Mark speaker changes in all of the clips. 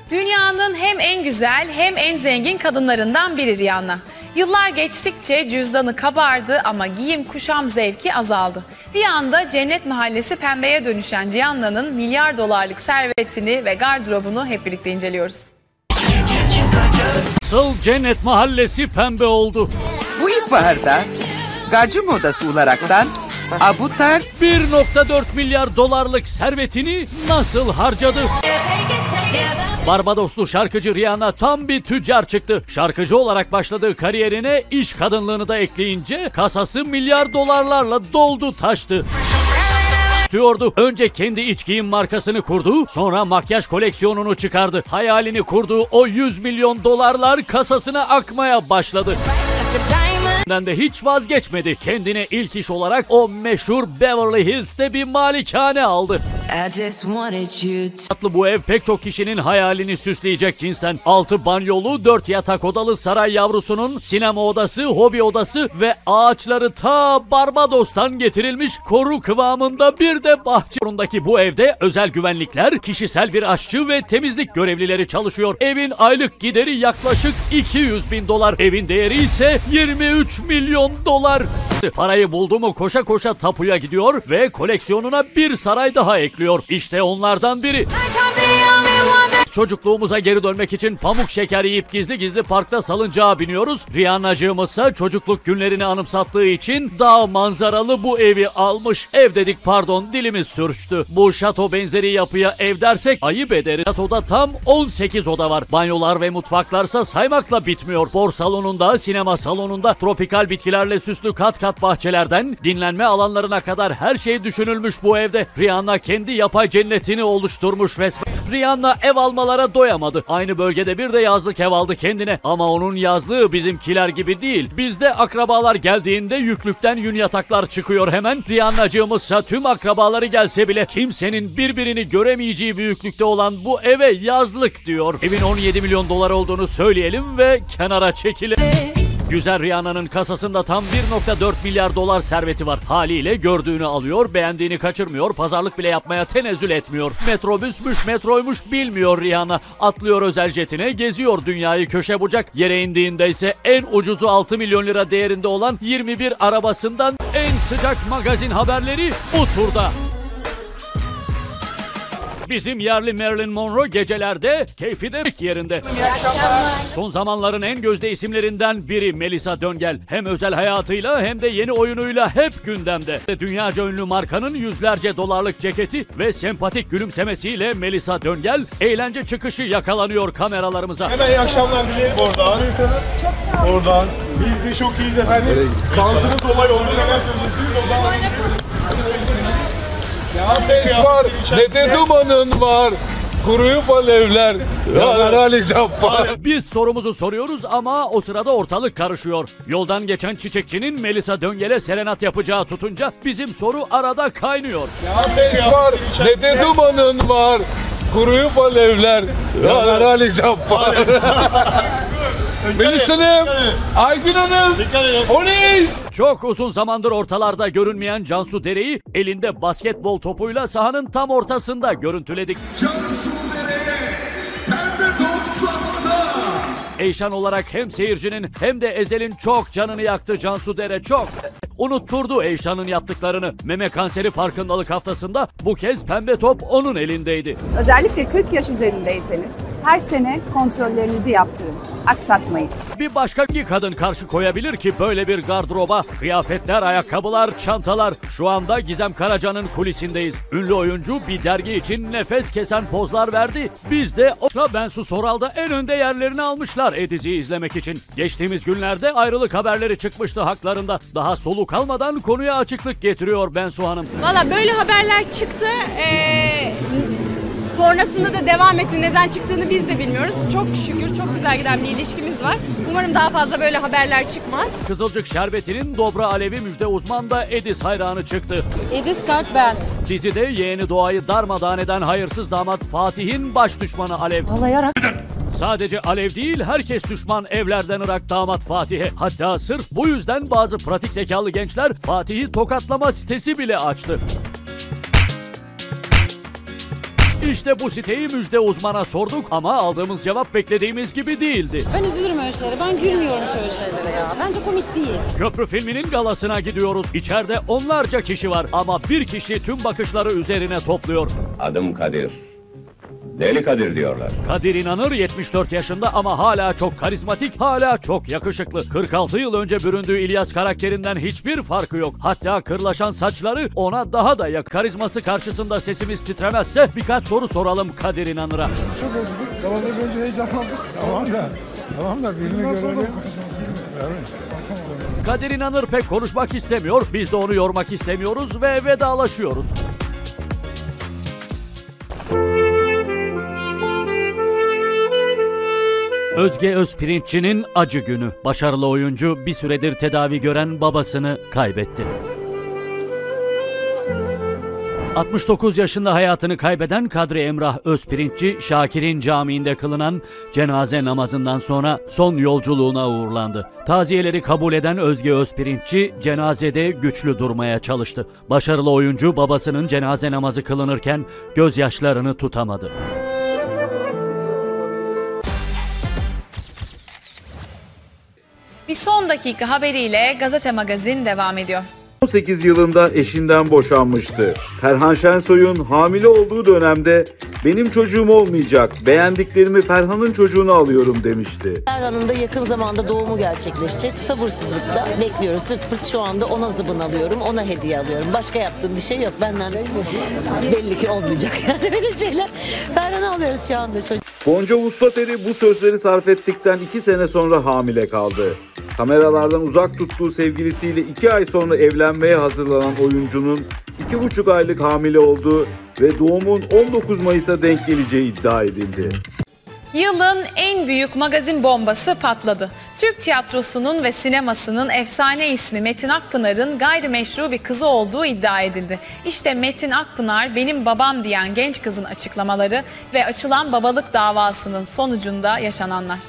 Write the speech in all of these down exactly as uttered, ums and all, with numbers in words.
Speaker 1: Dünyanın hem en güzel hem en zengin kadınlarından biri Rihanna. Yıllar geçtikçe cüzdanı kabardı ama giyim kuşam zevki azaldı. Bir anda cennet mahallesi pembeye dönüşen Rihanna'nın milyar dolarlık servetini ve gardırobunu hep birlikte inceliyoruz.
Speaker 2: Nasıl cennet mahallesi pembe oldu?
Speaker 3: Bu ilkbaharda gacı modası olaraktan Abutar
Speaker 2: bir nokta dört milyar dolarlık servetini nasıl harcadı? Barbadoslu şarkıcı Rihanna tam bir tüccar çıktı. Şarkıcı olarak başladığı kariyerine iş kadınlığını da ekleyince kasası milyar dolarlarla doldu taştı. Diyordu. Önce kendi iç giyim markasını kurdu, sonra makyaj koleksiyonunu çıkardı. Hayalini kurduğu o yüz milyon dolarlar kasasına akmaya başladı. De hiç vazgeçmedi. Kendine ilk iş olarak o meşhur Beverly Hills'te bir malikane aldı. Tatlı bu ev pek çok kişinin hayalini süsleyecek cinsten. Altı banyolu, dört yatak odalı saray yavrusunun sinema odası, hobi odası ve ağaçları ta Barbados'tan getirilmiş koru kıvamında bir de bahçe. Bu evde özel güvenlikler, kişisel bir aşçı ve temizlik görevlileri çalışıyor. Evin aylık gideri yaklaşık iki yüz bin dolar. Evin değeri ise yirmi üç milyon dolar. Parayı buldu mu koşa koşa tapuya gidiyor ve koleksiyonuna bir saray daha ekliyor. İşte onlardan biri. Çocukluğumuza geri dönmek için pamuk şeker yiyip gizli gizli parkta salıncağa biniyoruz. Rihanna'cığımızsa çocukluk günlerini anımsattığı için dağ manzaralı bu evi almış. Ev dedik pardon, dilimiz sürçtü. Bu şato benzeri yapıya ev dersek ayıp ederiz. Şatoda tam on sekiz oda var. Banyolar ve mutfaklarsa saymakla bitmiyor. Spor salonunda, sinema salonunda, tropikal bitkilerle süslü kat kat bahçelerden dinlenme alanlarına kadar her şey düşünülmüş bu evde. Rihanna kendi yapay cennetini oluşturmuş resmen. Rihanna ev almalara doyamadı. Aynı bölgede bir de yazlık ev aldı kendine. Ama onun yazlığı bizimkiler gibi değil. Bizde akrabalar geldiğinde yüklükten yün yataklar çıkıyor hemen. Rihanna'cığımızsa tüm akrabaları gelse bile kimsenin birbirini göremeyeceği büyüklükte olan bu eve yazlık diyor. Evin on yedi milyon dolar olduğunu söyleyelim ve kenara çekilelim. Güzel Rihanna'nın kasasında tam bir nokta dört milyar dolar serveti var. Haliyle gördüğünü alıyor, beğendiğini kaçırmıyor, pazarlık bile yapmaya tenezzül etmiyor. Metrobüsmüş, metroymuş bilmiyor Rihanna. Atlıyor özel jetine, geziyor dünyayı köşe bucak. Yere indiğinde ise en ucuzu altı milyon lira değerinde olan yirmi bir arabasından en sıcak magazin haberleri bu turda. Bizim yerli Marilyn Monroe gecelerde keyfi de yerinde. Son zamanların en gözde isimlerinden biri Melisa Döngel. Hem özel hayatıyla hem de yeni oyunuyla hep gündemde. Dünyaca ünlü markanın yüzlerce dolarlık ceketi ve sempatik gülümsemesiyle Melisa Döngel eğlence çıkışı yakalanıyor kameralarımıza.
Speaker 4: Hemen iyi akşamlar dilerim oradan. Oradan. Biz de çok iyiyiz efendim. Dansınız olay oldu. Neler söyleyeceksiniz oradan.
Speaker 5: Ateş var, ne de dumanın var, kuruyup alevler, yanar Ali Cabbar.
Speaker 2: Biz sorumuzu soruyoruz ama o sırada ortalık karışıyor. Yoldan geçen çiçekçinin Melisa Döngel'e serenat yapacağı tutunca bizim soru arada kaynıyor.
Speaker 5: Ateş var, ne de dumanın var, kuruyup alevler, yanar Ali Cabbar. Melis Hanım, Aygün Hanım, polis!
Speaker 2: Çok uzun zamandır ortalarda görünmeyen Cansu Dere'yi elinde basketbol topuyla sahanın tam ortasında görüntüledik.
Speaker 6: Cansu Dere, pembe top sahada.
Speaker 2: Eyşan olarak hem seyircinin hem de Ezel'in çok canını yaktı Cansu Dere, çok. Unutturdu Eyşan'ın yaptıklarını. Meme kanseri farkındalık haftasında bu kez pembe top onun elindeydi.
Speaker 7: Özellikle kırk yaş üzerindeyseniz her sene kontrollerinizi yaptırın. Aksatmayın.
Speaker 2: Bir başka bir kadın karşı koyabilir ki böyle bir gardıroba? Kıyafetler, ayakkabılar, çantalar. Şu anda Gizem Karaca'nın kulisindeyiz. Ünlü oyuncu bir dergi için nefes kesen pozlar verdi. Biz de o Bensu Soral'da en önde yerlerini almışlar Ediz'i izlemek için. Geçtiğimiz günlerde ayrılık haberleri çıkmıştı haklarında. Daha soluk almadan konuya açıklık getiriyor Bensu Hanım.
Speaker 8: Valla böyle haberler çıktı. Ee, sonrasında da devam etti. Neden çıktığını biz de bilmiyoruz. Çok şükür çok güzel giden bir ilişkimiz var. Umarım daha fazla böyle haberler çıkmaz.
Speaker 2: Kızılcık Şerbeti'nin Dobra Alevi müjde uzman da Ediz hayranı çıktı.
Speaker 8: Ediz Kart ben.
Speaker 2: Dizide yeğeni Doğa'yı darmadağın eden hayırsız damat Fatih'in baş düşmanı Alev.
Speaker 8: Vallahi
Speaker 2: Sadece Alev değil, herkes düşman evlerden Irak damat Fatih'e. Hatta sırf bu yüzden bazı pratik zekalı gençler Fatih'i tokatlama sitesi bile açtı. İşte bu siteyi müjde uzmana sorduk ama aldığımız cevap beklediğimiz gibi değildi.
Speaker 9: Ben üzülürüm öyle şeylere. Ben gülmüyorum şöyle şeylere ya. Bence komik değil.
Speaker 2: Köprü filminin galasına gidiyoruz. İçeride onlarca kişi var ama bir kişi tüm bakışları üzerine topluyor.
Speaker 10: Adım Kadir. Deli Kadir diyorlar.
Speaker 2: Kadir İnanır yetmiş dört yaşında ama hala çok karizmatik, hala çok yakışıklı. kırk altı yıl önce büründüğü İlyas karakterinden hiçbir farkı yok. Hatta kırlaşan saçları ona daha da yakın. Karizması karşısında sesimiz titremezse birkaç soru soralım Kadir İnanır'a.
Speaker 11: Sizi çok özledik. Galadan önce heyecanlandık. Tamam da, tamam da filmi görelim.
Speaker 2: Kadir İnanır pek konuşmak istemiyor. Biz de onu yormak istemiyoruz ve vedalaşıyoruz. Özge Özpirinççi'nin acı günü. Başarılı oyuncu bir süredir tedavi gören babasını kaybetti. altmış dokuz yaşında hayatını kaybeden Kadri Emrah Özpirinççi, Şakir'in Camii'nde kılınan cenaze namazından sonra son yolculuğuna uğurlandı. Taziyeleri kabul eden Özge Özpirinççi, cenazede güçlü durmaya çalıştı. Başarılı oyuncu babasının cenaze namazı kılınırken gözyaşlarını tutamadı.
Speaker 1: Bir son dakika haberiyle Gazete Magazin devam ediyor.
Speaker 12: on sekiz yılında eşinden boşanmıştı. Ferhan Şensoy'un hamile olduğu dönemde benim çocuğum olmayacak, beğendiklerimi Ferhan'ın çocuğunu alıyorum demişti.
Speaker 13: Ferhan'ın da yakın zamanda doğumu gerçekleşecek. Sabırsızlıkla bekliyoruz. Sırt pırt şu anda ona zıbın alıyorum, ona hediye alıyorum. Başka yaptığım bir şey yok. Benden belli ki olmayacak yani öyle şeyler. Ferhan'ı alıyoruz şu anda çocuk.
Speaker 12: Gonca Vuslateri bu sözleri sarf ettikten iki sene sonra hamile kaldı. Kameralardan uzak tuttuğu sevgilisiyle iki ay sonra evlenmeye hazırlanan oyuncunun iki buçuk aylık hamile olduğu ve doğumun on dokuz Mayıs'a denk geleceği iddia edildi.
Speaker 1: Yılın en büyük magazin bombası patladı. Türk tiyatrosunun ve sinemasının efsane ismi Metin Akpınar'ın gayrimeşru bir kızı olduğu iddia edildi. İşte Metin Akpınar benim babam diyen genç kızın açıklamaları ve açılan babalık davasının sonucunda yaşananlar.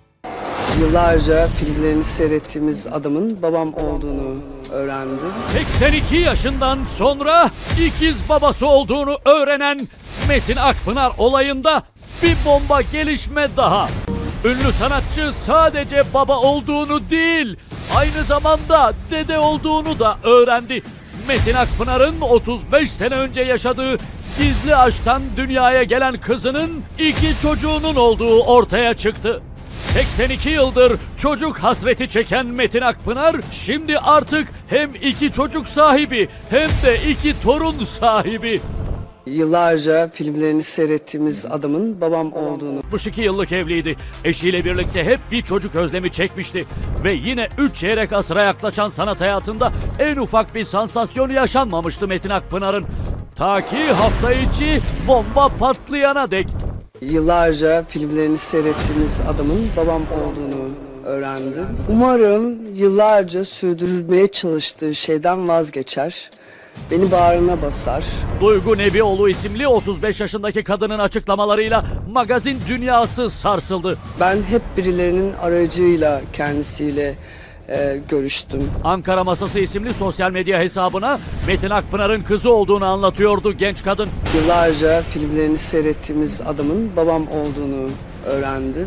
Speaker 14: Yıllarca filmlerini seyrettiğimiz adamın babam olduğunu öğrendim.
Speaker 2: seksen iki yaşından sonra ikiz babası olduğunu öğrenen Metin Akpınar olayında bir bomba gelişme daha. Ünlü sanatçı sadece baba olduğunu değil, aynı zamanda dede olduğunu da öğrendi. Metin Akpınar'ın otuz beş sene önce yaşadığı gizli aşktan dünyaya gelen kızının iki çocuğunun olduğu ortaya çıktı. seksen iki yıldır çocuk hasreti çeken Metin Akpınar şimdi artık hem iki çocuk sahibi hem de iki torun sahibi.
Speaker 14: Yıllarca filmlerini seyrettiğimiz adamın babam olduğunu.
Speaker 2: altmış iki yıllık evliydi. Eşiyle birlikte hep bir çocuk özlemi çekmişti. Ve yine üç çeyrek asıra yaklaşan sanat hayatında en ufak bir sansasyon yaşanmamıştı Metin Akpınar'ın. Ta ki hafta içi bomba patlayana dek.
Speaker 14: Yıllarca filmlerini seyrettiğimiz adamın babam olduğunu öğrendim. Umarım yıllarca sürdürülmeye çalıştığı şeyden vazgeçer. Beni bağrına basar.
Speaker 2: Duygu Nebioğlu isimli otuz beş yaşındaki kadının açıklamalarıyla magazin dünyası sarsıldı.
Speaker 14: Ben hep birilerinin aracıyla kendisiyle e, görüştüm.
Speaker 2: Ankara Masası isimli sosyal medya hesabına Metin Akpınar'ın kızı olduğunu anlatıyordu genç kadın.
Speaker 14: Yıllarca filmlerini seyrettiğimiz adamın babam olduğunu öğrendim.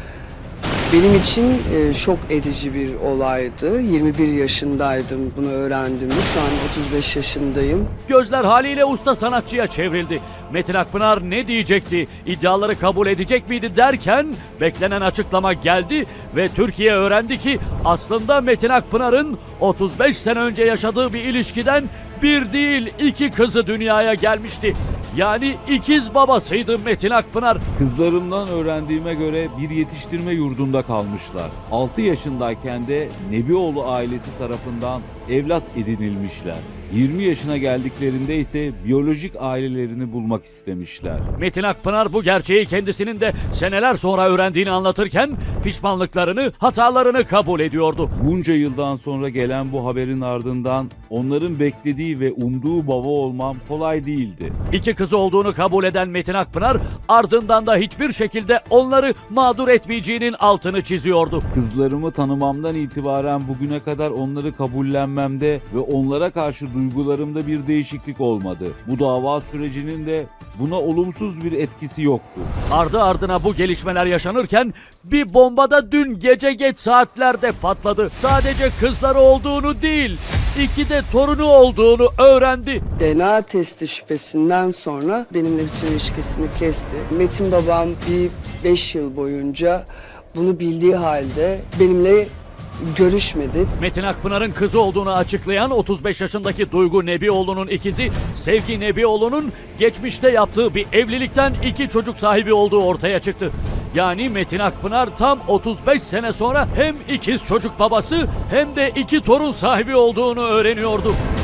Speaker 14: Benim için e, şok edici bir olaydı. yirmi bir yaşındaydım bunu öğrendiğimde. Şu an otuz beş yaşındayım.
Speaker 2: Gözler haliyle usta sanatçıya çevrildi. Metin Akpınar ne diyecekti, iddiaları kabul edecek miydi derken beklenen açıklama geldi ve Türkiye öğrendi ki aslında Metin Akpınar'ın otuz beş sene önce yaşadığı bir ilişkiden bir değil iki kızı dünyaya gelmişti. Yani ikiz babasıydı Metin Akpınar.
Speaker 15: Kızlarımdan öğrendiğime göre bir yetiştirme yurdunda kalmışlar. altı yaşındayken de Nebioğlu ailesi tarafından evlat edinilmişler. yirmi yaşına geldiklerinde ise biyolojik ailelerini bulmak istemişler.
Speaker 2: Metin Akpınar bu gerçeği kendisinin de seneler sonra öğrendiğini anlatırken pişmanlıklarını, hatalarını kabul ediyordu.
Speaker 15: Bunca yıldan sonra gelen bu haberin ardından onların beklediği ve umduğu baba olmam kolay değildi.
Speaker 2: İki kızı olduğunu kabul eden Metin Akpınar ardından da hiçbir şekilde onları mağdur etmeyeceğinin altını çiziyordu.
Speaker 15: Kızlarımı tanımamdan itibaren bugüne kadar onları kabullenmem düşünmemde ve onlara karşı duygularımda bir değişiklik olmadı. Bu dava sürecinin de buna olumsuz bir etkisi yoktu.
Speaker 2: Ardı ardına bu gelişmeler yaşanırken bir bomba da dün gece geç saatlerde patladı. Sadece kızları olduğunu değil, iki de torunu olduğunu öğrendi.
Speaker 14: D N A testi şüphesinden sonra benimle bütün ilişkisini kesti. Metin babam bir beş yıl boyunca bunu bildiği halde benimle görüşmedi.
Speaker 2: Metin Akpınar'ın kızı olduğunu açıklayan otuz beş yaşındaki Duygu Nebioğlu'nun ikizi Sevgi Nebioğlu'nun geçmişte yaptığı bir evlilikten iki çocuk sahibi olduğu ortaya çıktı. Yani Metin Akpınar tam otuz beş sene sonra hem ikiz çocuk babası hem de iki torun sahibi olduğunu öğreniyordu.